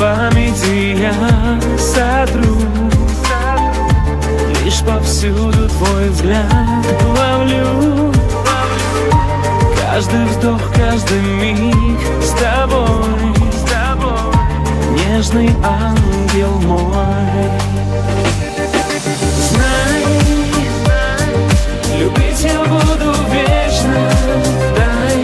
памяти я сотру, лишь повсюду твой взгляд ловлю. Каждый вздох, каждый миг с тобой, нежный ангел мой. Знай, любить я буду вечно. Дай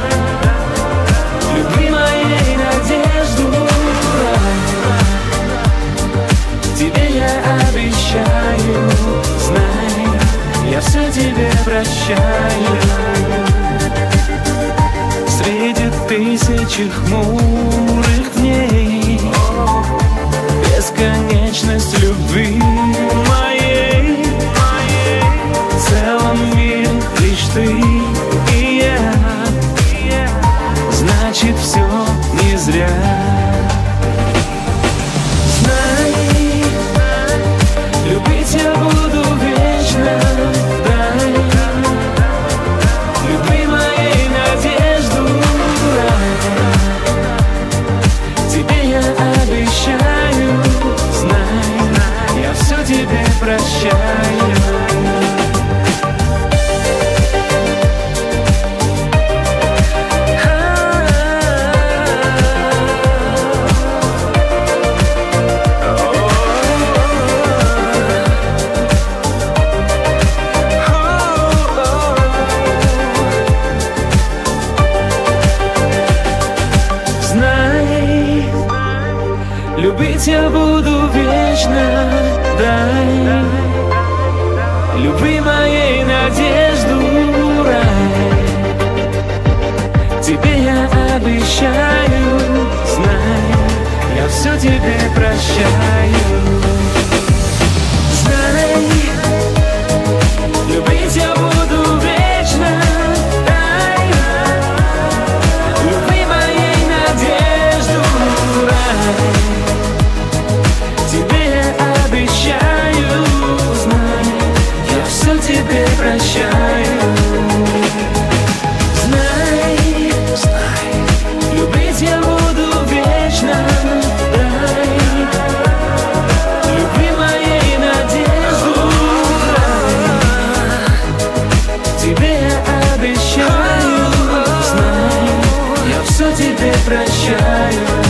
любви моей надежду рай. Тебе я обещаю, знай, я все тебе прощаю. Среди тысячи хмурых дней бесконечность любви моей. В целом мире лишь ты и я, значит все не зря. Знай, любить я буду вечно. Дай любви моей надежду рай. Тебе я обещаю, знай, я все тебе прощаю. Любить я буду вечно. Дай любви моей надежду рай. Тебе я обещаю, знай, я все тебе прощаю. Знай, любить я буду вечно. Дай любви моей надежду рай. Тебе я обещаю, знай, я все тебе прощаю. Знай, любить я буду вечно. Дай любви моей надежду рай. Тебе я обещаю, знай, я все тебе прощаю.